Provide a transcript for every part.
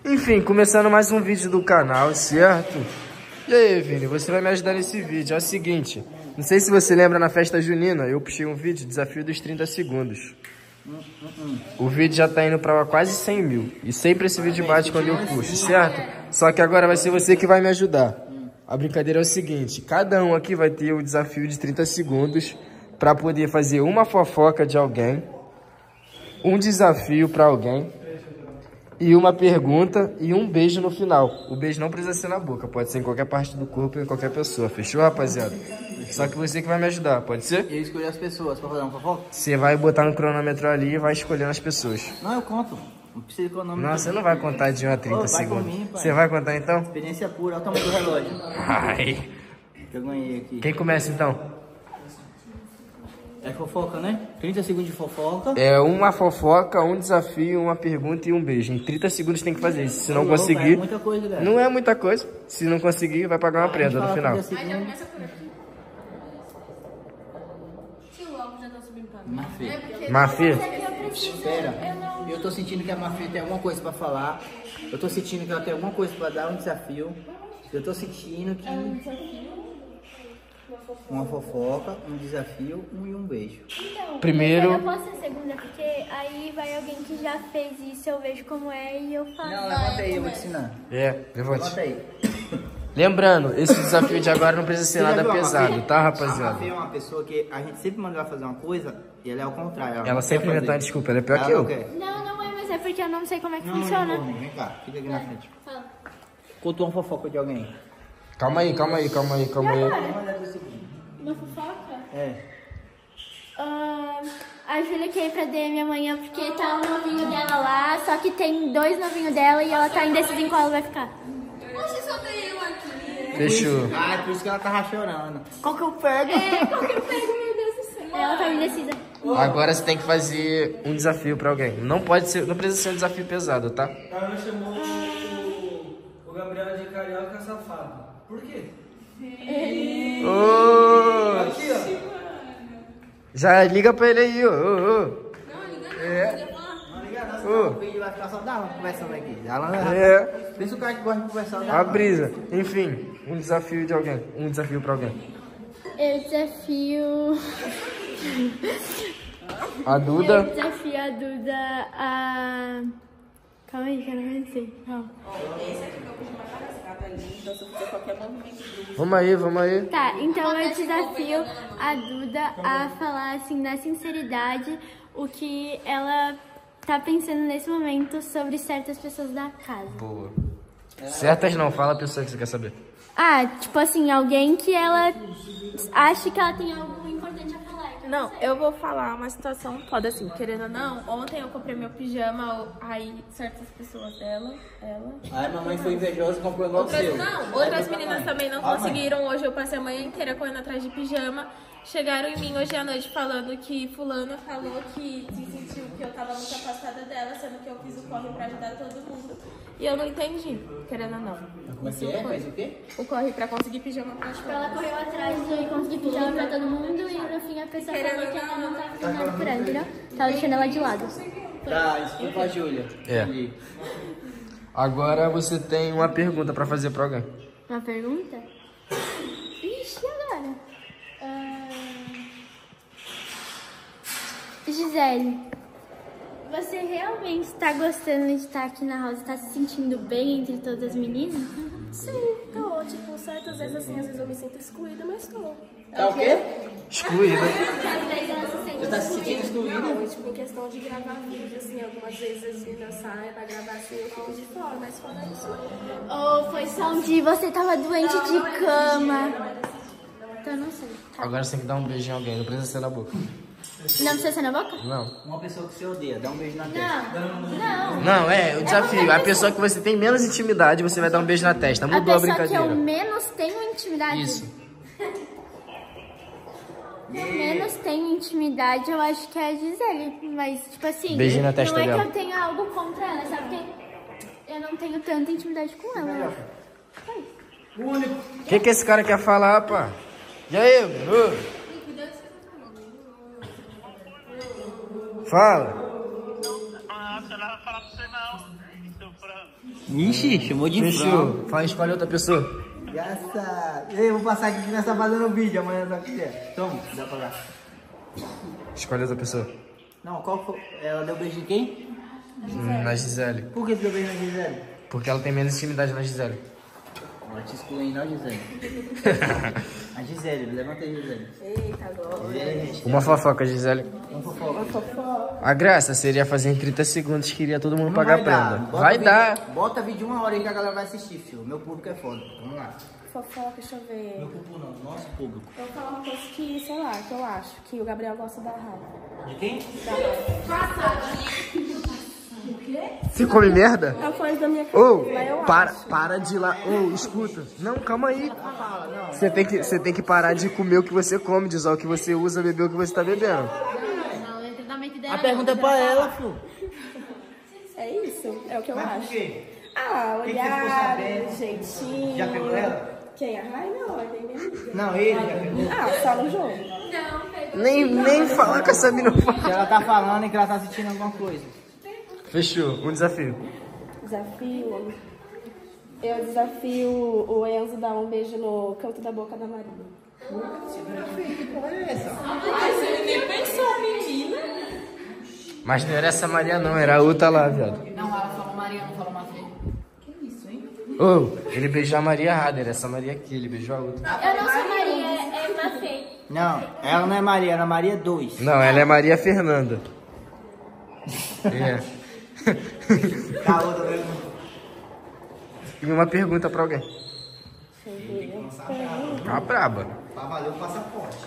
Enfim, começando mais um vídeo do canal, certo? E aí, Vini, você vai me ajudar nesse vídeo. É o seguinte, não sei se você lembra na festa junina, eu puxei um vídeo, desafio dos 30 segundos. O vídeo já tá indo pra quase 100 mil. E sempre esse vídeo bate quando eu puxo, certo? Só que agora vai ser você que vai me ajudar. A brincadeira é o seguinte, cada um aqui vai ter o desafio de 30 segundos pra poder fazer uma fofoca de alguém, um desafio pra alguém e uma pergunta e um beijo no final. O beijo não precisa ser na boca, pode ser em qualquer parte do corpo e em qualquer pessoa. Fechou, rapaziada? Só que você que vai me ajudar, pode ser? Eu escolhi as pessoas pra fazer uma fofoca? Você vai botar no cronômetro ali e vai escolhendo as pessoas. Não, eu conto. Não precisa de cronômetro. Não, você não vai contar de 1 a 30 vai segundos. por mim, pai. Você vai contar então? Experiência pura, olha o tamanho do relógio. Ai. Que eu ganhei aqui. Quem começa então? É fofoca, né? 30 segundos de fofoca. É uma fofoca, um desafio, uma pergunta e um beijo. Em 30 segundos tem que fazer isso. Se não conseguir... É muita coisa, galera. Não é muita coisa. Se não conseguir, vai pagar uma prenda no final. Mafia? Espera. Eu tô sentindo que a Mafia tem alguma coisa pra falar. Eu tô sentindo que ela tem alguma coisa pra dar, um desafio. Eu tô sentindo que... Uma fofoca, um desafio, e um beijo. Então, primeiro... eu posso ser segunda, porque aí vai alguém que já fez isso, eu vejo como é e eu faço. Não, levanta aí, eu vou te ensinar. Levante. Levanta aí. Lembrando, esse desafio de agora não precisa ser nada pesado, tá, A rapaziada? Mafia é uma pessoa que a gente sempre manda ela fazer uma coisa e ela é ao contrário. Ela sempre inventa uma desculpa, ela é pior que eu. Não, não é, mas é porque eu não sei como é que Não, funciona. não, vem cá, fica aqui na frente. Fala. Contou uma fofoca de alguém. Calma aí. Uma fofoca? É. A Júlia quer ir pra DM amanhã porque tá um novinho dela lá, só que tem 2 novinhos dela e ela tá indecisa em qual ela vai ficar. Você só tem eu aqui. Fechou. Ah, é por isso que ela tava chorando. Qual que eu pego? Qual que eu pego, meu Deus do céu? Ela tá indecisa. Agora você tem que fazer um desafio pra alguém. Não pode ser, não precisa ser um desafio pesado, tá? Ela chamou o Gabriel de carioca safado. Por quê? Aqui, ó. Já liga pra ele aí, ô. Não, liga não. Não liga não, o vídeo vai ficar só dela conversando aqui. Ela É. Pensa o cara que gosta de conversar. A brisa. Enfim, um desafio de alguém. Um desafio pra alguém. Eu desafio... A Duda. Eu desafio a Duda a... Calma aí, que eu não sei. Calma. Esse aqui que eu puxo mais rasgado ali, então se eu fizer qualquer movimento. Vamos aí. Tá, então eu desafio a Duda a falar, assim, na sinceridade, o que ela tá pensando nesse momento sobre certas pessoas da casa. Boa. Certas não, fala a pessoa que você quer saber. Ah, tipo assim, alguém que ela acha que ela tem algo importante a falar. Não, eu vou falar uma situação foda assim, querendo ou não. Ontem eu comprei meu pijama, aí certas pessoas ela. Ai, mamãe foi invejosa e comprou igual o seu. Outras meninas também não conseguiram. Hoje eu passei a manhã inteira correndo atrás de pijama. Chegaram em mim hoje à noite falando que fulana falou que se sentiu que eu tava muito afastada dela, sendo que eu fiz o corre pra ajudar todo mundo. E eu não entendi, querendo ou não. Como é que é? Fez o quê? O corre pra conseguir pijama pra Ela correu atrás de conseguir pijama pra todo mundo e no fim a pessoa falou que ela não tava fazendo nada por ela, entendeu? Tava deixando ela de lado. Tá, desculpa a Júlia. É. Entendi. Agora você tem uma pergunta pra fazer pra alguém. Uma pergunta? Ixi, e agora? Gisele, você realmente está gostando de estar aqui na house? Está se sentindo bem entre todas as meninas? Sim, tô. Tipo, certas vezes assim, às vezes eu me sinto excluída, mas tô. Tá o quê? Excluída. Às vezes ela se sente Você tá se sentindo excluída? Não, tipo, em questão de gravar vídeo, assim, algumas vezes as meninas saem pra gravar assim, eu fico de fora, mas fora isso. Ou foi só um dia você tava doente de cama? Então eu não sei. Agora você tem que dar um beijo em alguém, não precisa ser na boca. Não precisa ser na boca? Não. Uma pessoa que você odeia, dá um beijo na testa. Não. Não, é o desafio. A pessoa que você tem menos intimidade, você vai dar um beijo na testa. Mudou a pessoa que brincadeira. eu menos tenho intimidade. Isso. Que eu menos tenho intimidade, eu acho que é a Gisele. Mas, tipo assim, Beijinho na testa não é dela. que eu tenha algo contra ela, sabe? Porque eu não tenho tanta intimidade com ela. O que esse cara quer falar, pá? E aí, mano? Fala. Ah, não vai falar pra você não, seu frango. Ixi, chamou de Fechou. Fala, escolhe outra pessoa. Engraçado. Eu vou passar aqui que nós estamos fazendo vídeo, amanhã vai ter. Toma, dá pra lá. Escolhe outra pessoa. Não, qual foi? Ela deu beijo em quem? Na Gisele. Por que você deu beijo na Gisele? Porque ela tem menos intimidade na Gisele. Ela te excluiu, não, Gisele. A Gisele, levanta aí, Gisele. Eita, glória. Uma fofoca, Gisele. Uma fofoca. A graça seria fazer em 30 segundos que iria todo mundo pagar prenda. Bota Vai vídeo- dar. Bota vídeo 1 hora aí que a galera vai assistir, filho. Meu público é foda. Vamos lá. Fofoca, deixa eu ver. Meu público não, nosso público. Eu vou falar uma coisa que, sei lá, que eu acho. Que o Gabriel gosta da raiva. De quem? Você come merda? É coisa da minha cabeça, Ô, mas eu para, acho. para de ir lá. Ô, escuta. Não, calma aí. Você tem que parar de comer o que você come, de usar o que você usa, beber o que você tá bebendo. Não, entra na mente dela. A pergunta é pra ela, filho. É isso, é o que eu Mas por acho. quê? Ah, que você ficou olhar, sabendo? jeitinho. Já pegou ela? Quem? A Rai não, ela é minha amiga. Não, ele já pegou. Ah, só no jogo. Nem falar com essa mina. Se ela tá falando é que ela tá sentindo alguma coisa. Fechou, um desafio. Desafio. Eu desafio o Enzo dar um beijo no canto da boca da Maria. Mas ele nem pensou, menina. Mas não era essa Maria não, era a outra lá, viado. Não, ela falou Maria, não falou Mafê. Que isso, hein? Ô, ele beijou a Maria errada, era essa Maria aqui, ele beijou a outra. Eu não sou Maria, é Mafê. Não, ela não é Maria, ela é Maria 2. Não, ela é Maria Fernanda. É. Tá, outra pergunta. E uma pergunta pra alguém. Tá braba. Pra valer o passaporte.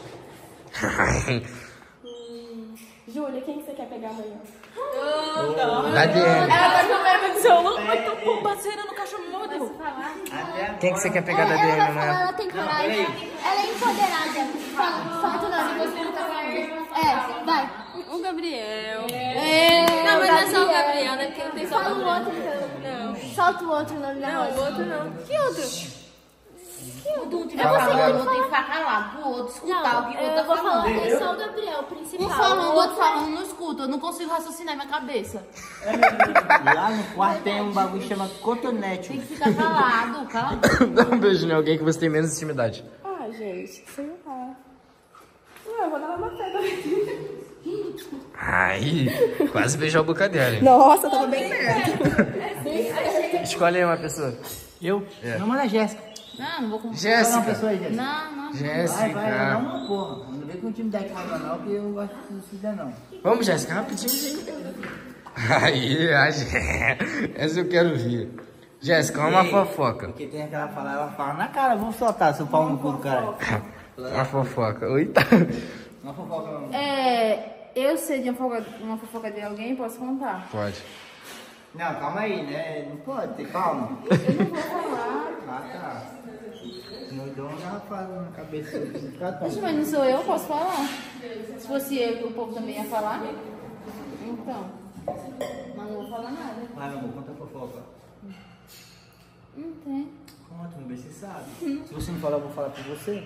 Júlia, quem que você quer pegar amanhã? Da DM. Ela tá com medo de celular. Ai, tô com parceira no cachorro morto. Quem que você quer pegar da Ela DM vai falar, amanhã? ela tem coragem. Ela é empoderada. Fala tu não, você não tá falando. Vai. O Gabriel. Não, Mas não é só o Gabriel, né? Porque não tem só o Fala o Gabriel. outro então. Não. Solta o outro nome da Não, o moça. outro não. Que outro? Quando um tiver falando, tem que ficar calado pro outro escutar o que o outro Eu tá vou falar falando. que é só o Gabriel, o principal. Um falando, O o outro falando, não escuta. Eu não consigo raciocinar na minha cabeça. Lá no quarto tem um bagulho que chama cotonete. Tem que ficar calado, calado. Dá um beijo em alguém que você tem menos intimidade. Ah, gente, sei lá. Não, eu vou dar uma fé também. Ai, quase beijou a boca dela, hein? Nossa, tava bem perto. Escolhe aí uma pessoa. Eu? É. Não, mas é Jéssica. Não, não vou com... Fala uma Jéssica. pessoa aí, Jéssica. Não, não. Vai, Jéssica. não, porra. Não vem com intimidade com ela não, porque eu gosto de se der não. Vamos, Jéssica, rapidinho. Aí, essa eu quero ver. Jéssica, uma fofoca. Porque tem aquela fala, ela fala na cara, vamos soltar seu pau no cu do cara. Uma fofoca. Eita. Uma fofoca não. Eu sei de uma fofoca de alguém, posso contar? Pode. Não, calma aí, né? Não pode ter calma. Eu não vou falar. Ah, tá. No dom ela fala na cabeça. Fica Poxa, mas não sou eu, posso falar? Se fosse eu, o povo também ia falar? Então. Mas não vou falar nada. Vai, meu amor, conta a fofoca. Não tem. Conta, meu bem, você sabe. Se você não falar, eu vou falar por você.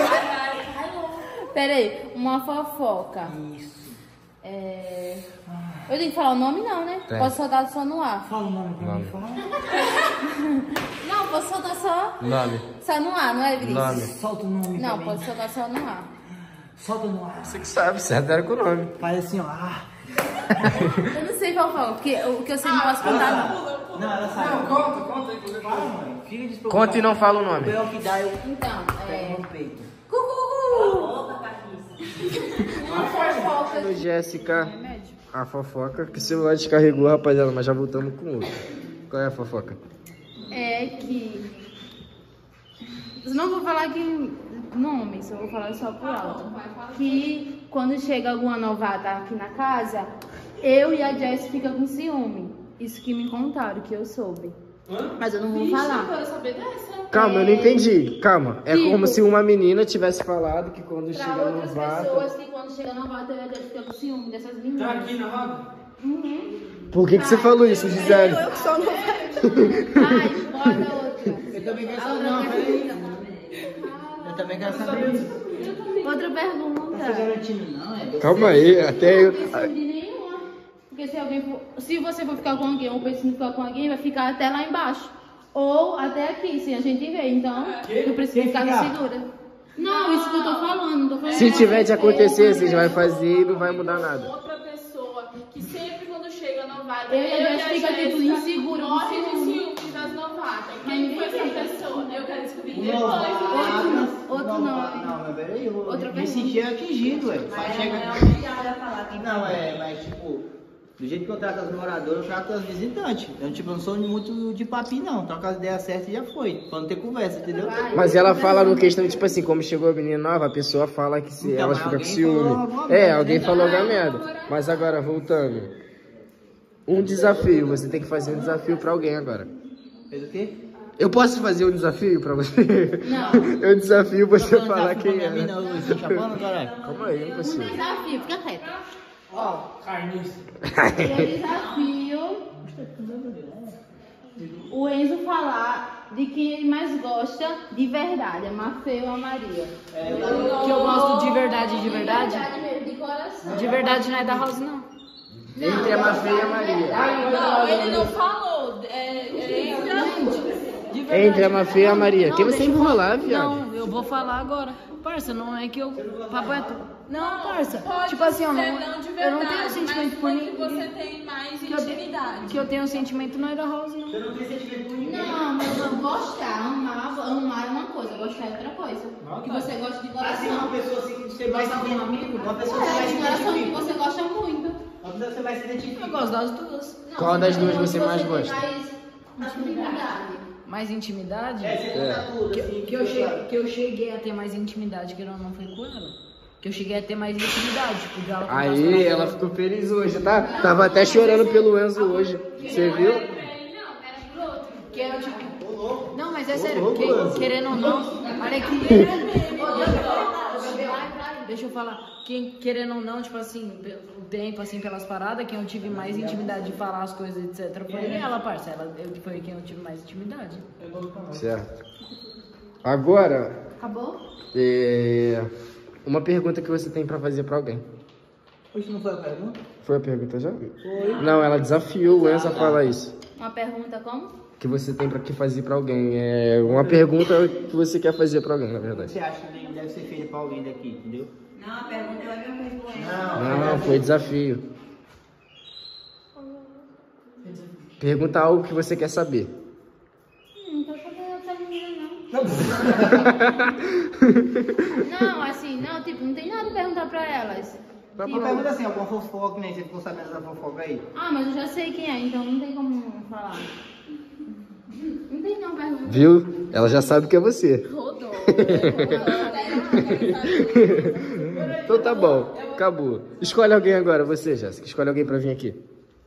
Pera aí, uma fofoca. Isso. Eu tenho que falar o nome não, né? Tem. Posso soltar só no ar. Fala o nome pra mim, fala. Não, posso soltar só Nome. no ar, não é, Vinícius? Nome. Solta o nome pra Não, mim. posso soltar só no ar. Solta no ar. Você que sabe, certo era com o nome. Faz assim, ó. Ah. Eu não sei fofoca, porque o que eu sei não posso contar não. Não, ela sabe. Não, conta. Fala, mãe. Fica despreocupada. Conta e não fala o nome. O pior que dá, eu Então, pego no peito. uma fofoca. Jéssica, a fofoca, que o celular descarregou, rapaziada, mas já voltamos com outro. Qual é a fofoca? É que... Eu não vou falar que nomes, eu vou falar só por alto. Que quando chega alguma novata aqui na casa, eu e a Jess fica com ciúme. Isso que me contaram, que eu soube. Mas eu não vou falar. Calma, eu não entendi. Calma. É Tipo- como se uma menina tivesse falado que quando Pra chega outras no vato... pessoas que quando chega novata, eu e a Jess fica com ciúme dessas meninas. Tá aqui na roda? Por que você falou isso, Gisele? Ai, bota outra. Eu também quero A saber. outra Não, pergunta. eu também quero saber. Outra pergunta. Não garantindo, não, é. Calma aí, até eu... Não tem ciúme de nenhuma. Porque se você for ficar com alguém ou precisa ficar com alguém, vai ficar até lá embaixo. Ou até aqui, se a gente ver. Então, eu preciso ficar segura. Não, isso que eu tô falando, não tô falando. Se tiver de acontecer, vocês vão fazer e não vai mudar nada. Outra pessoa que sempre quando chega novata, Eu e a Jéssica fica tipo insegura. morre de ciúmes das novatas. Quem foi essa pessoa? Eu quero descobrir depois. Outro não. Não, mas peraí, eu Outra me pergunta. senti atingido, ué. Mas ela é obrigada a falar que Não, mas tipo, do jeito que eu trato as moradoras, eu trato as visitantes. Eu, tipo, não sou muito de papinho, não. Troca as ideias certas e já foi. Pra não ter conversa, entendeu? Mas ela fala no questão, tipo assim, como chegou a menina nova, a pessoa fala que se Então, elas mas ficam com alguém ciúme. falou alguma É, merda, alguém né? falou alguma merda. Mas agora, voltando. Um desafio, você tem que fazer um desafio pra alguém agora. Fez o quê? Eu posso fazer um desafio pra você? Não. Eu desafio você Não, falar quem pra é. mim, não, Luiz. Tá chapando, caralho? Calma aí, não consigo. Desafio, fica quieto. Ó, carniça. Eu desafio o Enzo falar de quem ele mais gosta de verdade, a Mafê ou a Maria. Que eu gosto de verdade, de verdade? Mesmo, de coração. De verdade não é da House, não. Entre a Mafê e a Maria. Não, ele não falou. De verdade. Entre a Mafê e a Maria. Quem você deixa eu enrolar, falar. viado? Não, eu vou falar agora. Parça, não é que eu... Papo é tu. Não, parça. Pode Tipo assim, ser eu não de verdade, não tenho sentimento mas por foi que ninguém. você tem mais Que eu tenho- intimidade. Que eu tenho sentimento não é da House, não. Não, mas não gostar, amar é uma coisa, gostar é outra coisa. Que você gosta de Assim, uma coração. pessoa assim, que você vai se identificar. Uma pessoa que É, vai se de coração que identificar. você gosta muito. Uma pessoa que você vai se identificar. Eu gosto das duas. Não, Qual das duas você tem mais gosta? Mais intimidade. Mais intimidade? Você conta tudo, assim. Que eu cheguei a ter mais intimidade, que não foi com ela. Que eu cheguei a ter mais intimidade. Tipo, dela contar as Aí, coisas ela dela. ficou feliz hoje, tá? Tava até chorando pelo Enzo hoje. Você viu? Que era tipo... Não, mas é Ô, sério, louco, Enzo. querendo ou não, olha aqui. Deixa eu falar, querendo ou não, tipo assim, o tempo, assim, pelas paradas, quem eu tive mais intimidade de falar as coisas, etc, foi ela, parça. Foi quem eu tive mais intimidade. Certo. Agora, Acabou? uma pergunta que você tem pra fazer pra alguém. Hoje não foi a pergunta? Foi a pergunta já? Não, ela desafiou o Enzo a falar isso. Uma pergunta como? Que você tem que fazer pra alguém. É uma pergunta que você quer fazer pra alguém, na verdade. Você acha que deve ser feita pra alguém daqui, entendeu? Não, a pergunta é a mesma coisa com ele. Não, foi desafio. Pergunta algo que você quer saber. Não tô sabendo essa menina, não. Não, assim, não, tipo, não tem nada a perguntar pra elas. Uma pergunta assim, alguma fofoca, que nem você ficou sabendo da fofoca aí? Ah, mas eu já sei quem é, então não tem como falar. Não tem não pergunta. Viu? Ela já sabe que é você. Então tá bom, acabou. Escolhe alguém agora, você, Jéssica. Escolhe alguém pra vir aqui.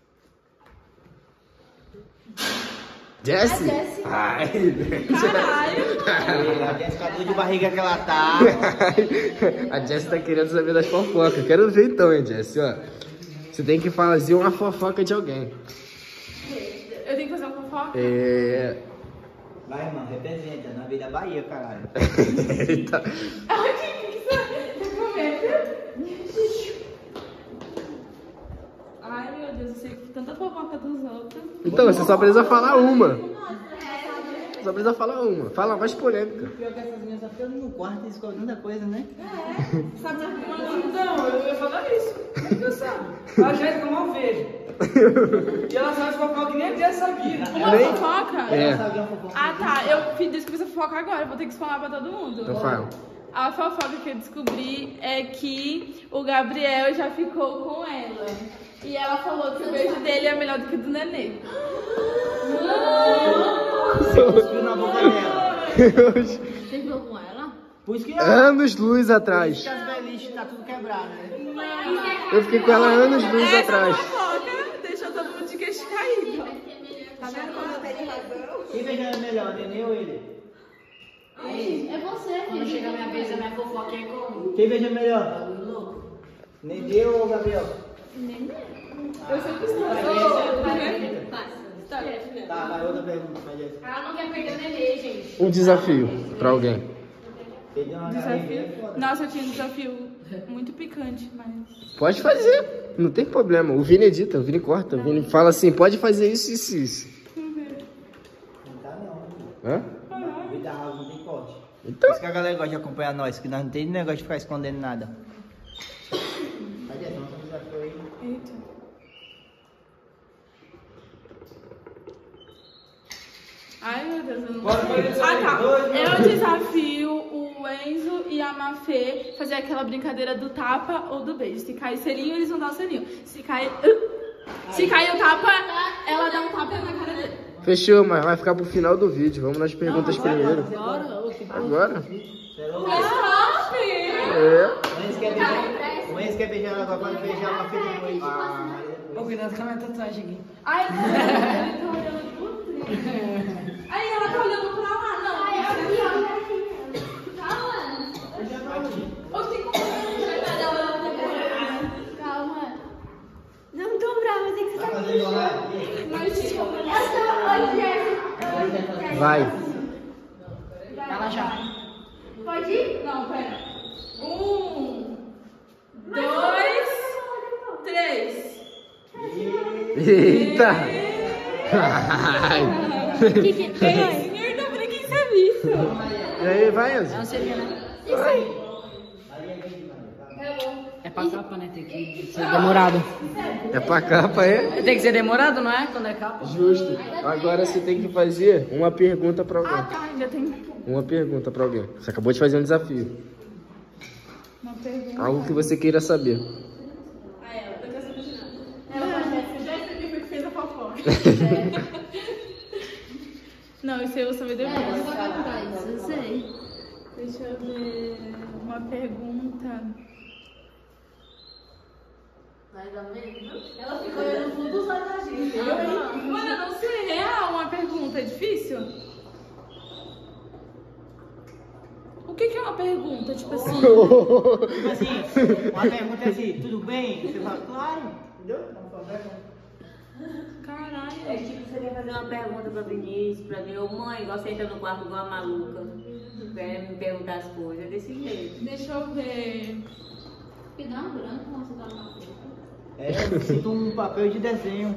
Jessie? Ai, A Jéssica dor de barriga que ela tá. a Jessie tá querendo saber das fofocas. Quero ver então, hein, Jessie, ó. Você tem que fazer uma fofoca de alguém. Eu tenho que fazer uma fofoca? Vai, irmão, representa. Na vida da Bahia, caralho. Eita. Ai, meu Deus, eu sei tanta fofoca dos outros. Então, você só precisa falar uma. Só precisa falar uma. Fala a mais polêmica. Pior que essas minhas ficam no quarto e escolhem tanta coisa, né? Sabe Então, eu ia falar isso. Você sabe. A Jéssica eu não vejo. E ela sabe as fofocas que nem a Jéssica sabia. Uma Nem- fofoca? É, Ah, tá. Eu descobri essa fofoca agora. Vou ter que explanar pra todo mundo. então fala. A fofoca que eu descobri é que o Gabriel já ficou com ela. E ela falou que o beijo dele é melhor do que o do Nenê. Você cuspiu na boca dela. Você ficou com ela? Por isso que Anos luz atrás. as beliches tá tudo quebrado, né? Eu fiquei com ela anos luz atrás. Fofoca deixou todo mundo de queixo caído. Tá vendo como eu tenho razão? Quem beijando melhor, Nenê ou ele? É você, Quando filho. chega a minha vez, a minha fofoca é como? Quem beija melhor? Nenê ou Gabriel? Eu sempre estou. Tá, vai outra pergunta pra Jéssica. Ela não quer perder o nenê, gente. Um desafio pra alguém. Perdeu uma Desafio? garrafa, é foda. Nossa, eu tinha um desafio Muito picante, mas... Pode fazer, não tem problema. O Vini edita, o Vini corta, o Vini fala assim, pode fazer isso, isso, isso. Não tá não. Hã? Vida rasa não tem corte. Então. Por isso que a galera gosta de acompanhar nós, que nós não tem negócio de ficar escondendo nada. Adianta, vamos fazer aí. Eita. Ai, meu Deus, eu não sei. Ah, tá. Eu desafio o Enzo e a Mafê fazer aquela brincadeira do tapa ou do beijo. Se cair selinho, eles vão dar o selinho. Se cair o tapa, ela dá um tapa na cara dele. Fechou, mas vai ficar pro final do vídeo. Vamos nas perguntas primeiro. Agora? O Enzo quer beijar ela agora, pode beijar uma filha depois. Ô, cuidado com a minha tatuagem aqui. Ai, ele tá olhando pro trem. Aí ela tá olhando pra lá, não. Ai, aqui, ó. Calma. Não tô brava, tem que você tá Vai. Ela já. Pode ir? Não, pera. 1, 2, 3. Eita! Senhor, não falei quem sabe isso. E aí, vai, Enzo? Não seria, né? Isso aí. É pra capa, né? Tem que ser demorado. É pra capa, é? Tem que ser demorado, não é? Quando é capa. Justo. Agora você tem que fazer uma pergunta pra Ah, alguém. tá, ainda tem Uma pergunta pra alguém. Você acabou de fazer um desafio. uma pergunta. Algo que você queira saber. Ah, ela não quer saber de nada. Eu já entendi porque fez a fofoca. Não, isso eu vou saber depois. Eu sei. Deixa eu ver uma pergunta. Ela ficou olhando fundo dos olhos da gente. Mano, eu não sei. Real, uma pergunta. É difícil? O que é uma pergunta? Tipo assim... Tipo assim, uma pergunta é assim, tudo bem? Você fala, claro, entendeu? Caralho. É tipo, você quer fazer uma pergunta pra Vinícius, pra mim, ô mãe, você entra no quarto igual a maluca, quer me perguntar as coisas, é desse jeito. Deixa eu ver. Me dá um branco quando você dá uma coisa. Eu sinto um papel de desenho.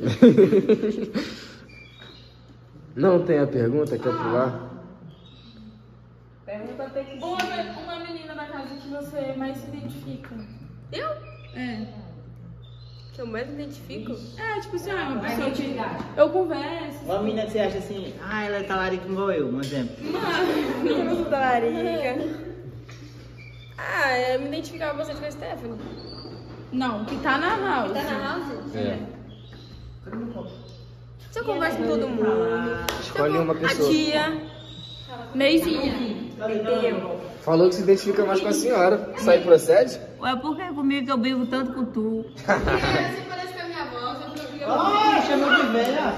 Não tem a pergunta? Quer pular? Pergunta tem que Uma menina da casa que você mais se identifica. Eu? É. Que eu mais me identifico? É, tipo assim, uma pessoa que eu converso. Uma menina que você acha assim, ah, ela é talarica igual eu, um exemplo. Eu não sou talarica. Ah, eu me identificava bastante com a Stephanie. Não, que tá na house. Tá na house? É. Se eu converso com todo mundo. Escolhe uma pessoa. A tia. Meizinha. Falou que se identifica mais com a senhora. Isso aí procede? Ué, por que comigo que eu brigo tanto com tu? Você parece com a minha avó, você fica Ah, chamou de velha.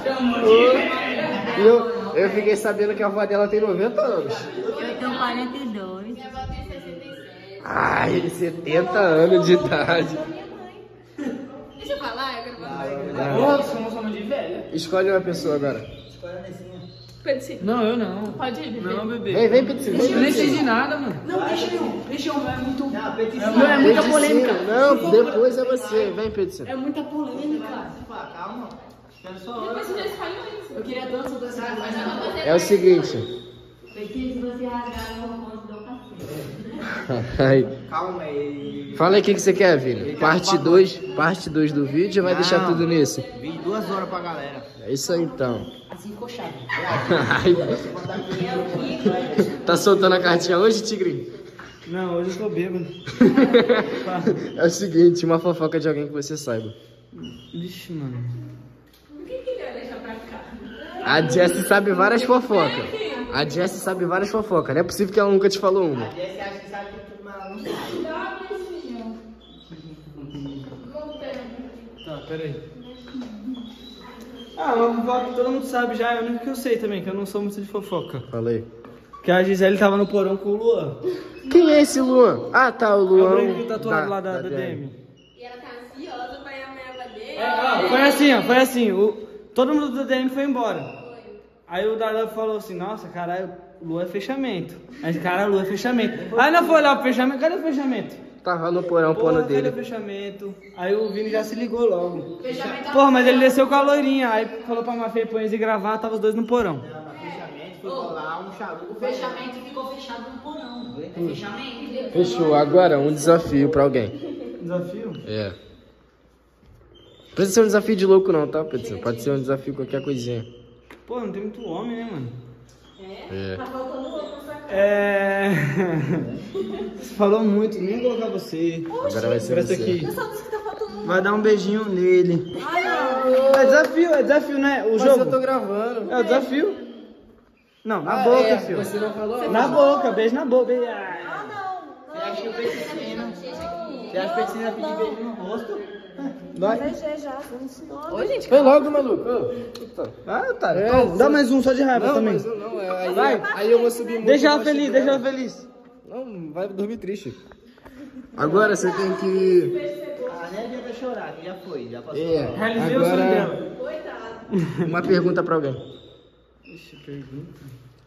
Eu fiquei sabendo que a avó dela tem 90 anos. Eu tenho 42. minha avó tem 67. Ai, 70 anos de idade. Deixa eu falar, eu quero falar. Nossa, somos homem de velha. Escolhe uma pessoa agora. Pedro, Não, eu não. pode ir, bebê. Não, bebê. Vem, Pedro. Eu nem sei de nada, mano. Não, deixa eu, não é muito... Não, petição. É muita polêmica. Não, depois é você. Vem, Pedro. É muita polêmica. Calma. Espera só a hora. Depois você já escolheu isso. Eu queria dança dessa coisa. É o seguinte. Preciso você rasgar no ponto do café. Ai. Calma aí. Fala aí o que você quer, Vini. Parte 2 do vídeo ou vai deixar tudo nisso? Vi 2 horas pra galera. É isso aí então. Assim, encoxado. Ai. Tá soltando a cartinha hoje, Tigrinho? Não, hoje eu tô bêbado. É o seguinte, uma fofoca de alguém que você saiba. Vixe, mano. A Jessie sabe várias fofocas. A Jessie sabe várias fofocas. Não é possível que ela nunca te falou uma. A Jessie acha que sabe tudo, mas ela não sabe. Dá uma beijinha. Tá, peraí. Ah, uma fofoca que todo mundo sabe já, é a única que eu sei também, que eu não sou muito de fofoca. Falei. Que a Gisele tava no porão com o Luan. Quem é esse Luan? Ah, tá, o É Luan. o branco tatuado lá da DM. E ela tá ansiosa pra ir amanhã dele. Foi assim, ó, foi assim. Todo mundo da DM foi embora. Aí o Dada falou assim, nossa, caralho, Lua é fechamento. Aí, cara, Lua é fechamento. Aí não foi olhar pro fechamento, cadê o fechamento? Tava no porão pondo Cadê o dele. fechamento? Aí o Vini já se ligou logo. Porra, mas ele desceu com a loirinha. Aí falou pra Mafê pôr eles e gravar, tava os dois no porão. Foi colar um charuto. O fechamento ficou fechado no porão. É fechamento. Fechou. Agora, um desafio pra alguém. Desafio? É. Não precisa ser um desafio de louco não, tá, Pedro? Pode ser um desafio qualquer coisinha. Pô, não tem muito homem, né, mano? É. Você falou muito, nem vou colocar você. Agora vai ser Presta você. aqui. Vai dar um beijinho nele. É desafio, né? O Mas jogo. eu tô gravando. É o desafio. Não, na boca, filho. Você não falou? Na boca, beijo na boca. Você acha que o Peticina vai pedir beijo no rosto? Vai. Oi, gente. Foi logo, maluco. Puta. Ah, tá. Então, dá mais um só de raiva Não, também. mas eu não. Aí, Vai. aí eu vou subir muito. Deixa ela abaixo feliz, dela. deixa ela feliz. Não, vai dormir triste. Agora você tem que... Ah, nem adianta chorar, que já foi, já passou. Realizei o sonho Agora, dela. uma pergunta pra alguém. Ixi, pergunta.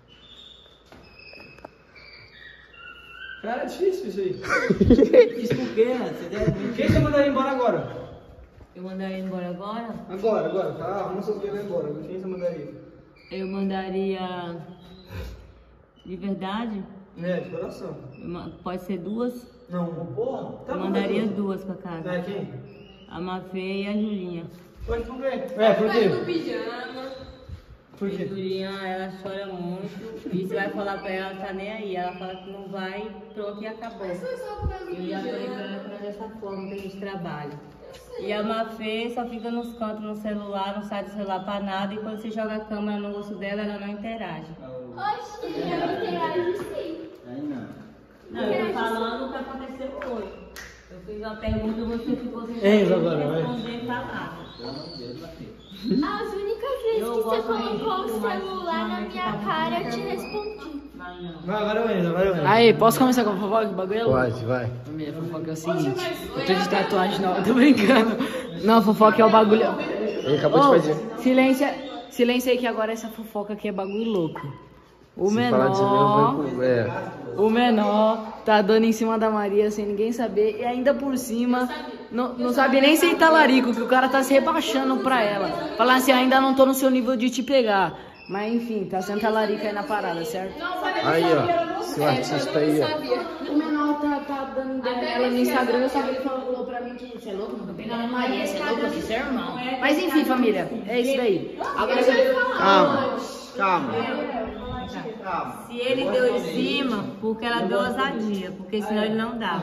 Cara, é difícil isso aí. Isso por quê, né? Você deve... Quem você mandaria embora agora? Eu mandaria embora agora? Agora. Tá, arruma seus bebês embora. Quem você mandaria? Eu mandaria. De verdade? É, de coração. Pode ser duas? Não, porra. Tá Eu bom, mandaria tá bom. duas pra casa. É, quem? A Mafê e a Julinha. Pode por quê? É, por quê? Por A quê? Julinha, ela chora muito. E você vai falar pra ela, tá nem aí. Ela fala que não vai, pronto e acabou. Eu já falei pra ela que não é dessa forma que a gente trabalha. E a Mafê só fica nos cantos no celular, não sai do celular pra nada. E quando você joga a câmera no rosto dela, ela não interage. Oxi, eu interajo sim. Não, eu tô falando o que aconteceu hoje. Eu fiz uma pergunta e você ficou sem Enzo agora, vai. responder palavra. As únicas vezes Eu que você gosto muito, colocou o mas celular na minha cara, eu te respondi. Vai não. Vai, agora eu entro, agora eu entro. Aí, posso começar com a fofoca? O bagulho é louco. Pode, vai. A minha fofoca é o seguinte. Eu tô de tatuagem nova, tô brincando. Não, a fofoca é o bagulho. Ele acabou de fazer. Silêncio aí que agora essa fofoca aqui é bagulho louco. O Se falar de mim, eu vou... o menor tá dando em cima da Maria sem ninguém saber. E ainda por cima, não sabe nem se ele tá larico, que o cara tá se rebaixando pra ela. Falando assim, ainda não tô no seu nível de te pegar. Mas enfim, tá sendo talarica aí na parada, certo? Aí, ó. Seu artista aí, ó. O menor tá dando ideia nela no Instagram, eu sabia que ele falou pra mim que você é louco, nunca pegar a Maria, você é louco, você é irmão. Mas enfim, família, é isso daí. Agora Calma. Se ele deu em cima, porque ela deu ousadia, porque senão ele não dá.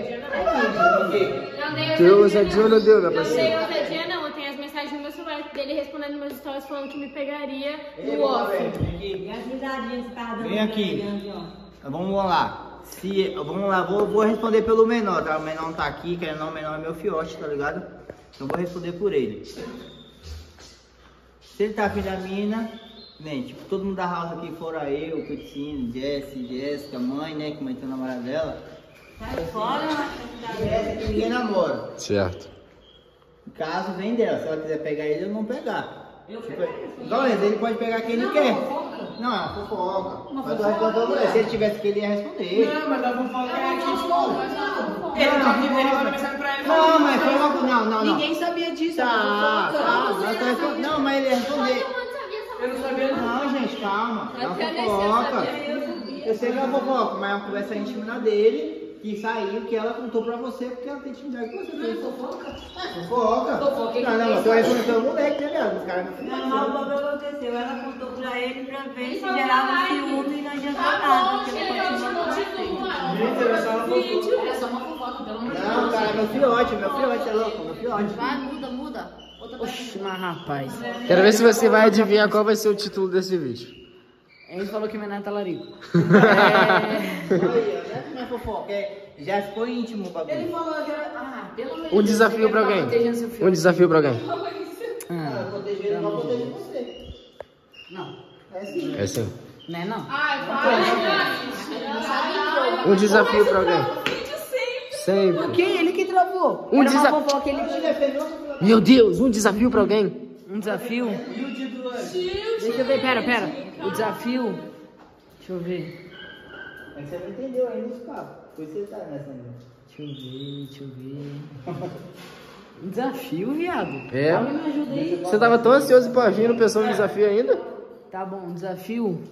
Deu ousadia ou não deu, minha Não parceira? dei ousadia não, eu tenho as mensagens no meu celular dele respondendo meus stories falando que me pegaria no off. E as risadinhas que tava dando. Vem aqui. Vamos lá. Vamos lá, vou responder pelo menor, tá? O menor não tá aqui, querendo ou não, o menor é meu fiote, tá ligado? Então vou responder por ele. Se ele tá afim da mina, né, tipo, todo mundo da house aqui, fora eu, Coutinho, Jéssica, mãe, né, que mãe tem a namorada dela. Sai fora, Jéssica, ninguém namora. Certo. No caso, vem dela. Se ela quiser pegar ele, eu não pegar. Igual ele pode pegar quem ele quer. Não, é fofoca. Mas eu respondo pra mulher. Se ele tivesse que ele ia responder. Não, mas a fofoca é aqui, Não, mas foi uma... Não. ninguém sabia disso. Não, mas ele ia responder. Eu não sabia não. Não, gente, calma. É uma fofoca. Eu sei que é uma fofoca, mas é uma conversa íntima dele. Que saiu, que ela contou pra você, porque ela tem intimidade com você. Não, fofoca. Não, eu tô respondendo pelo moleque, né, velho? Os caras não Não, mas o bagulho aconteceu. Ela contou pra ele pra ver se gerava ciúme e não adiantou nada. Porque ele continua com você. Gente, era só uma fofoca. Era só uma fofoca, pelo amor de Deus. Não, cara, meu fiote, é louco, meu fiote. Vai, muda. Oxi, mas rapaz. Quero ver se você vai adivinhar qual vai ser o título desse vídeo. Ele falou que o menor é talarico. Não é fofoca, já foi íntimo o bagulho. Ele falou que era... pelo amor de Um Deus, desafio pra alguém. protegendo seu filho. Um desafio pra alguém. Eu proteger ele, não proteger você. Não, É sim. É sim. né não? Um desafio pra alguém. Sempre. Quem? Ele que travou. Um Era uma desafio. fofoca, ele... Meu Deus, um desafio pra alguém. Um desafio? Deixa eu ver, pera. O desafio... Deixa eu ver. Mas você não entendeu ainda os papos. Por isso você tá nessa ainda. Deixa eu ver. Um desafio, viado. É? Alguém me ajuda aí. Você tava tão ansioso pra vir, não pensou no desafio ainda? Tá bom, um desafio.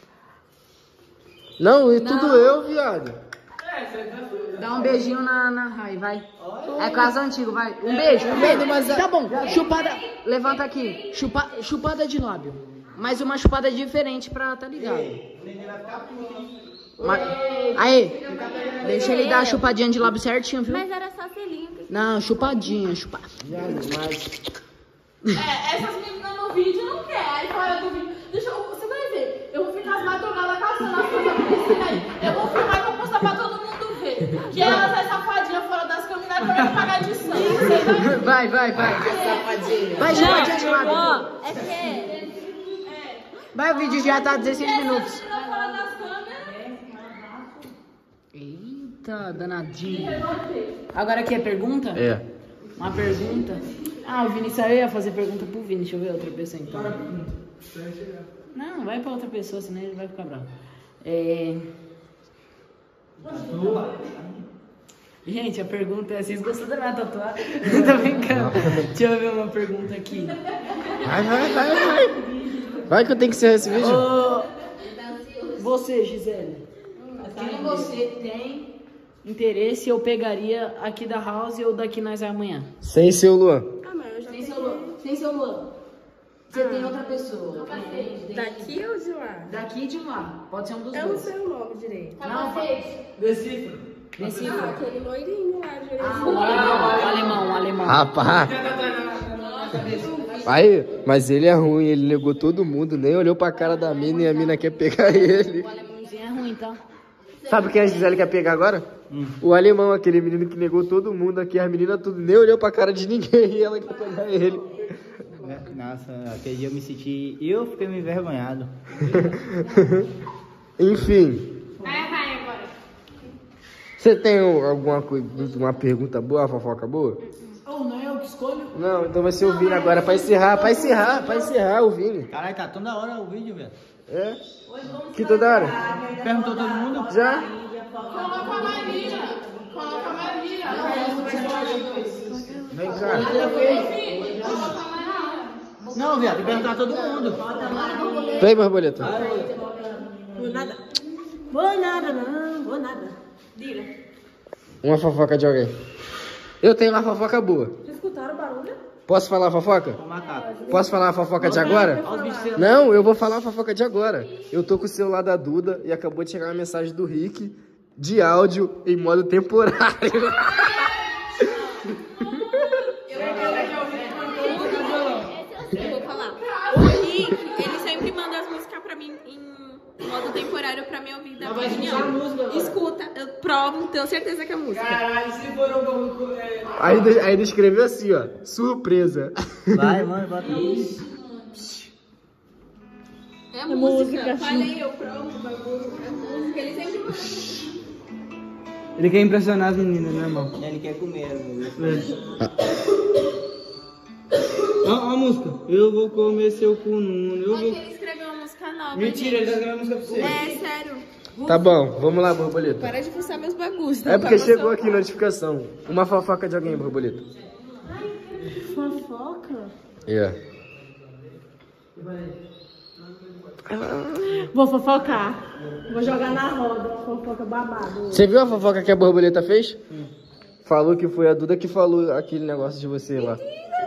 Não, e tudo eu, viado. Dá um beijinho na Rai, vai. É caso antigo, vai. Um beijo. Tá bom, chupada. Levanta aqui. Chupada de lábio. Mas uma chupada diferente pra tá ligado. Aí, deixa ele dar a chupadinha de lábio certinho, viu? Mas era só selinho. Não, chupadinha. Essas meninas no vídeo não querem. Aí fora do vídeo. Você vai ver. Eu vou ficar as madrugadas caçando as coisas pra ensinar aí. Eu vou filmar e vou postar pra todo mundo ver. Que elas é safadinha fora das câmeras pra me pagar de sangue. Vai. Vai, chupadinha de lábio. É que... Vai, o vídeo já tá 16 minutos. Fora das câmeras. Eita, danadinho. Agora aqui é pergunta? É. Uma pergunta. Ah, o Vinícius, eu ia fazer pergunta pro Vini. Deixa eu ver outra pessoa então. Não, vai pra outra pessoa, senão ele vai ficar bravo. Gente, a pergunta é: vocês gostam da minha tatuagem? Tô brincando. Deixa eu ver uma pergunta aqui. Vai. Vai que eu tenho que encerrar esse vídeo. Você, Gisele. Quem você tem interesse eu pegaria aqui da House ou daqui nós amanhã? Sem ser o Luan. Sem seu Luan. Você tem outra pessoa. Daqui ou de lá? Daqui e de lá. Pode ser um dos Eu não dois. sei o nome direito. Não, decifra. Aquele loirinho lá direito. O alemão. Rapaz. Aí, mas ele é ruim, ele negou todo mundo, nem olhou pra cara da mina e a mina quer pegar ele. O alemãozinho é ruim, tá? Sabe quem a Gisele quer pegar agora? O alemão, aquele menino que negou todo mundo aqui, as meninas tudo, nem olhou pra cara de ninguém e ela quer pegar ele. Nossa, aquele dia eu me senti... Eu fiquei me envergonhado. Enfim. Vai agora. Você tem alguma coisa, uma pergunta boa, uma fofoca boa? Ou não é eu que escolho? Não, então vai ser o Vini agora, pra encerrar o Vini. Caralho, tá toda hora o vídeo, velho. É? Que toda hora? Perguntou todo mundo? Já? Coloca a Marília. Vem cá. Não, viado, tem que perguntar todo mundo. Vem, borboleta. Vou nada. Diga. Uma fofoca de alguém. Eu tenho uma fofoca boa. Vocês escutaram o barulho? Posso falar a fofoca? Posso falar a fofoca de agora? Não, eu vou falar a fofoca de agora. Eu tô com o celular da Duda e acabou de chegar uma mensagem do Rick de áudio em modo temporário. Eu vou falar. O Rick, ele sempre manda as músicas pra mim em modo temporário pra me ouvir da minha opinião. Escuta, eu provo, tenho certeza que é música. Caralho, se for um... Aí ele escreveu assim, ó. Surpresa. Vai, mano, bota isso. É música. Falei, eu provo o bagulho. É música, ele sempre manda. Ele quer impressionar as meninas, né, irmão? Ele quer comer, Ó a música. Eu vou comer seu cu no mundo. Eu vou... Ele escreveu uma música nova. Mentira, ele tá escrevendo música pra você. É, sério. Tá bom, vamos lá, borboleta. Para de fuçar meus bagulhos. É porque chegou aqui notificação. Uma fofoca de alguém, borboleta. Fofoca? É. Vou fofocar. Vou jogar na roda. Fofoca babado. Você viu a fofoca que a borboleta fez? Falou que foi a Duda que falou aquele negócio de você lá.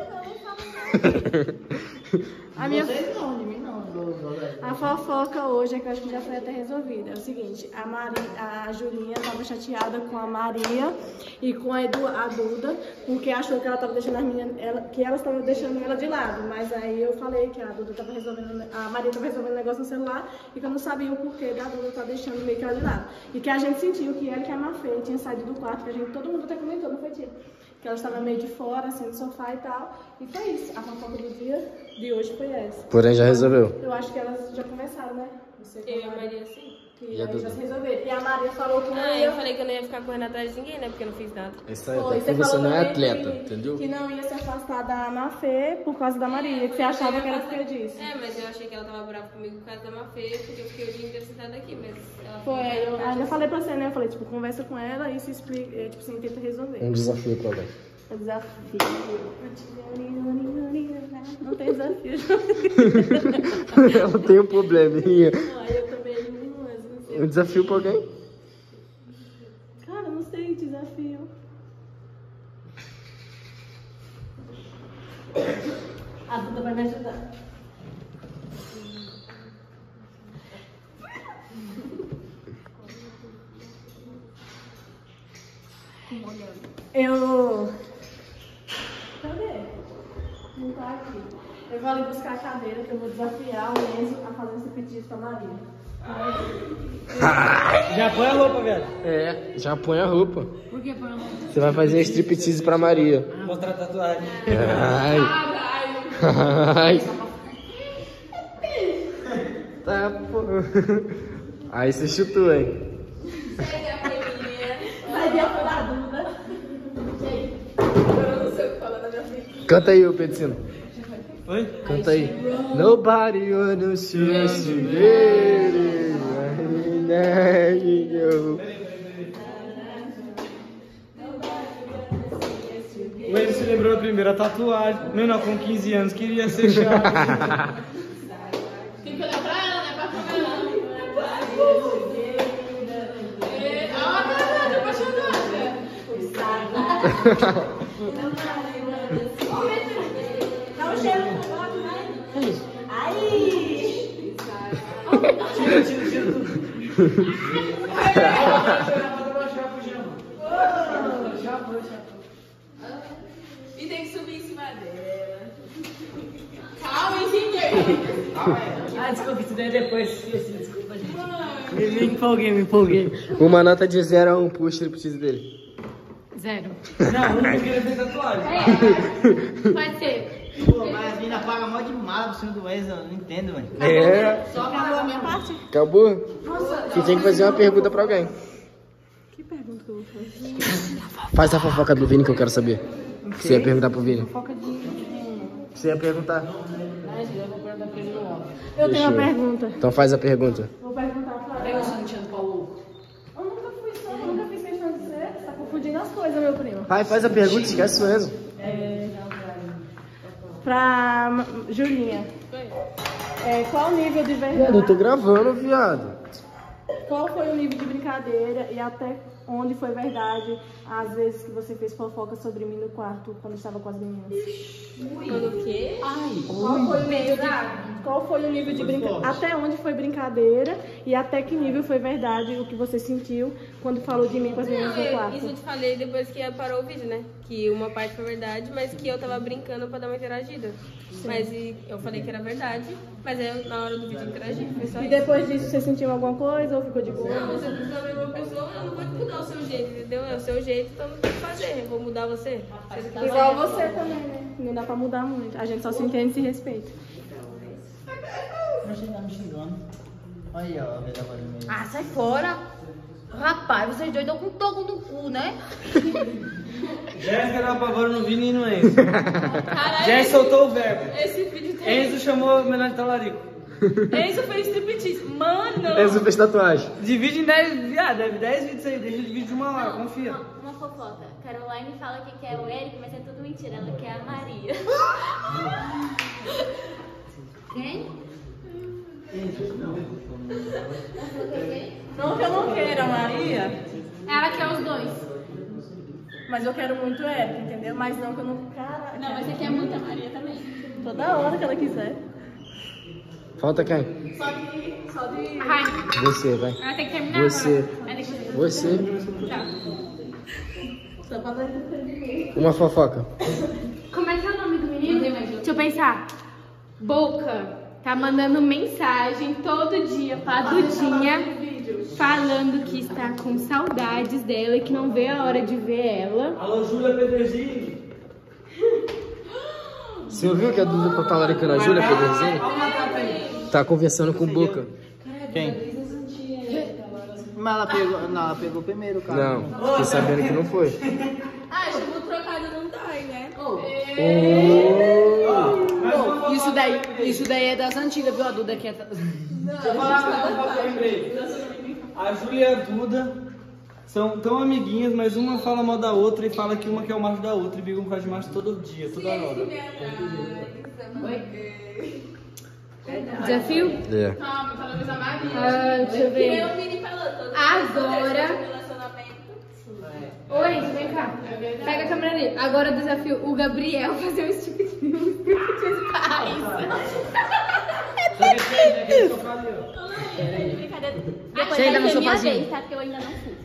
A minha... A fofoca hoje é que eu acho que já foi até resolvida. É o seguinte, a Julinha tava chateada com a Maria e com a Duda, porque achou que ela tava deixando as meninas, que elas estavam deixando ela de lado. Mas aí eu falei que a Maria tava resolvendo o negócio no celular e que eu não sabia o porquê da Duda estar deixando meio que ela de lado. E que a gente sentiu que ela, que a Mafê, tinha saído do quarto, que todo mundo até comentou, não foi, tia? Que ela estava meio de fora, assim, no sofá e tal. E foi isso. A fofoca do dia de hoje foi essa. Porém, já resolveu. Eu acho que elas já conversaram, né? Você Eu e a Maria, sim. Que E a aí Duda? já se resolveram. E a Maria falou que não ia. Eu falei que eu não ia ficar correndo atrás de ninguém, né? Porque eu não fiz nada. Isso aí, Foi, porque você falou não é também atleta, que, entendeu? Que não ia se afastar da Mafê por causa da Maria, que você achava que era porque eu disse. É, mas eu achei que ela tava brava comigo por causa da Mafê, porque eu fiquei o dia inteiro sentada aqui, mas ela Foi, eu ainda falei pra você, né? Eu falei, tipo, conversa com ela e se explica, tipo, você tenta resolver. Um desafio pra alguém. O desafio. Não tem desafio. Ela tem um probleminha. Eu também não sei. Um desafio pra alguém? Cara, não sei desafio. A Duda vai me ajudar. Eu... Cadê? Não tá aqui. Eu vou ali buscar a cadeira que eu vou desafiar o Enzo a fazer esse pedido pra Maria. Já põe a roupa, velho. É, já põe a roupa. Por que põe a roupa? Você vai fazer striptease pra Maria. Mostrar a tatuagem. Ai. Ai. Tá, pô. Aí você chutou, hein? Vai ver a da Duda. Eu não sei o que falar da minha filha. Canta aí, ô Pedricino. Oi? Canta aí. Nobody wanna see us together. O Enzo se lembrou da primeira tatuagem. Não, com 15 anos queria ser chato. Tem que olhar pra ela, né? Pra câmera. Olha a cara da apaixonada. Dá um cheiro no foto, né? Aí! Tira tudo. E tem que subir em cima dela. Calma, entendi. Ah, desculpa, isso daí é depois. Desculpa, gente. Me empolguei. Uma nota de 0 a 1 pro striptease dele. 0. Não, não queria ter tatuagem. Pode ser. Pô, mas as meninas pagam mó de mala pro cima do Enzo, eu não entendo, mano. É. Só acabou a minha parte? Acabou? Você tem que fazer uma pergunta pra alguém. Que pergunta que eu vou fazer? Faz a fofoca do Vini que eu quero saber. Você ia perguntar pro Vini. Fofoca de... Você ia perguntar. Eu tenho uma pergunta. Então faz a pergunta. Vou perguntar pra ela. Eu nunca fiz questão de ser. Você tá confundindo as coisas, meu primo. Pai, faz a pergunta, esquece o Enzo. Pra Julinha. Qual o nível de verdade? Eu tô gravando, viado. Qual foi o nível de brincadeira e até onde foi verdade as vezes que você fez fofoca sobre mim no quarto quando estava com as meninas? Quando o quê? Qual foi o nível de brincadeira? Até onde foi brincadeira e até que nível foi verdade o que você sentiu quando falou de mim com as meninas no quarto? Isso eu te falei depois que parou o vídeo, né? Que uma parte foi verdade, mas que eu tava brincando pra dar uma interagida. Mas eu falei que era verdade, mas aí na hora do vídeo eu interagi. Foi só E isso. depois disso você sentiu alguma coisa ou ficou de boa? Não, você precisa ver uma pessoa, eu não pode mudar o seu jeito, entendeu? É o seu jeito, então não tem o que fazer. Eu vou mudar você. Igual você também, né? Não dá pra mudar muito. A gente só se entende e se respeita. Não chegar me xingando. Aí, ó, a vida agora no meio. Ah, sai fora. Rapaz, vocês dois dão com toco no cu, né? Jéssica dá pavor no Vini e no Enzo. Caralho, Jéssica soltou o verbo. esse vídeo tem... Enzo chamou o menor de talarico. Enzo fez striptease. Mano! Enzo fez tatuagem. Divide em 10, viado, deve 10 vídeos aí, deixa eu dividir de 1 hora, confia. Uma fofoca. Caroline fala que quer o Eric, mas é tudo mentira. Ela quer a Maria. Quem? Não que eu não queira a Maria, Ela quer os dois. mas eu quero muito o Eric, entendeu? Mas não que eu não... Caraca. Não, mas você quer muito a Maria também. Toda hora que ela quiser. Falta quem? Só de... Ai, Você, vai. ela tem que terminar Você. agora. Ela tem que terminar. Você. Tá. Só pra dar Uma fofoca. Como é que é o nome do menino? Deixa eu pensar. Boca. Tá mandando mensagem todo dia pra Dudinha, falando que está com saudades dela e que não vê a hora de ver ela. Alô, Júlia Pedrezinho. Você ouviu que a Duda tá talaricando a Júlia Pedrezinho? Tá conversando com o Boca. Quem? Mas ela pegou. Não, ela pegou primeiro, cara. Não, fiquei sabendo que não foi. Ah, chumbo trocado não dói, né? Isso daí é das antigas, viu? A Duda aqui é... Deixa eu falar uma coisa que eu lembrei. A Júlia e a Duda são tão amiguinhas, mas uma fala mal da outra e fala que uma quer o macho da outra e brigam com a de macho todo dia, toda hora. Desafio? É. Calma, fala a coisa Maria. Deixa eu ver. O Vini falou todo. Agora. Oi, vem cá. Pega a câmera ali. Agora o desafio, o Gabriel fazer um strip de Você ainda não sofazinho? Tá? Porque eu ainda não fiz.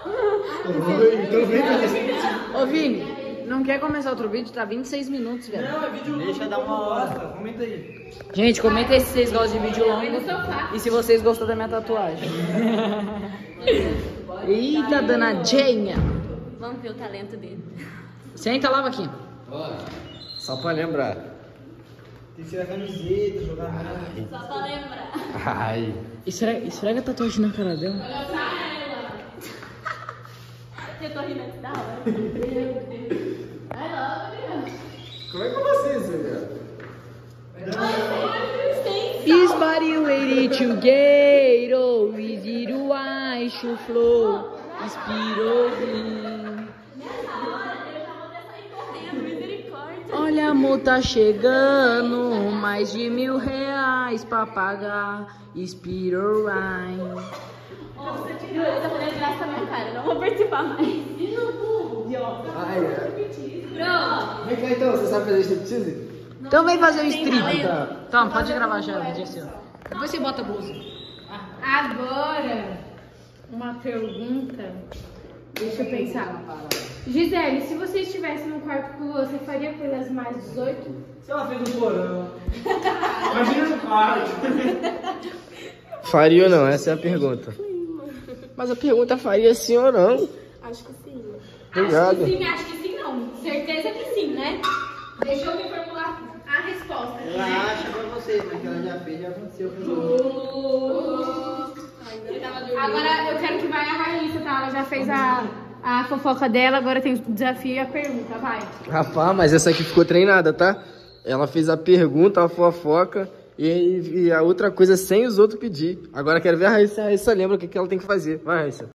Ô, Vini, não quer começar outro vídeo? Tá 26 minutos, velho. Não, é vídeo longo. Deixa dar uma hora. Comenta aí. Gente, comenta aí se vocês gostam de vídeo longo e se vocês gostam da minha tatuagem. Eita, dona Jenha. Vamos ver o talento dele. Senta lá, Vaquinha. Só pra lembrar. Tem que tirar a camiseta, jogar nada. Só pra lembrar. Ai. Esfrega a tatuagem na cara dela. Eu tô rindo aqui da hora. Como é que eu faço isso, cara? Is body ready to get oh, is it why to flow? Inspirou. Olha, amor, tá chegando, mais de R$1.000 pra pagar. Inspirou. Eu tô fazendo graça na minha cara, não vou participar mais. Ai, é. Vem cá então, você sabe fazer striptease? Então vem fazer o strip. Toma, pode gravar já o vídeo assim, ó. Depois você bota a blusa. Agora, uma pergunta. Deixa eu pensar. Gisele, se você estivesse no quarto com você faria pelas mais 18? Se ela fez no porão. Imagina no quarto. Faria ou não? Essa é a pergunta. Mas a pergunta faria sim ou não? Acho que sim. Obrigado. Acho que sim, não. Certeza que sim, né? Deixa eu me formular a resposta. Ela acha pra você, mas que ela já fez, já aconteceu. Agora eu quero que vai a Raíssa, tá? Ela já fez a fofoca dela, agora tem o desafio e a pergunta, vai. Rapaz, mas essa aqui ficou treinada, tá? Ela fez a pergunta, a fofoca e a outra coisa sem os outros pedir. Agora quero ver a Raíssa. A Raíssa lembra o que ela tem que fazer. Vai, Raíssa.